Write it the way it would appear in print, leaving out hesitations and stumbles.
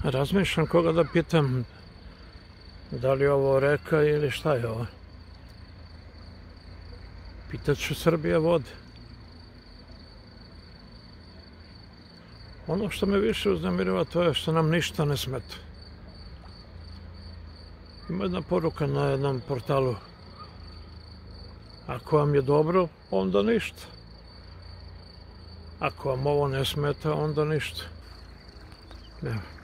Razmišljam koga da pitam, da li je ovo reka ili šta je ovo. Pitat ću Srbija vode. Ono što me više uznemirava to je što nam ništa ne smeta. Ima jedna poruka na jednom portalu. Ako vam je dobro, onda ništa. Ako vam ovo ne smeta, onda ništa. Ne.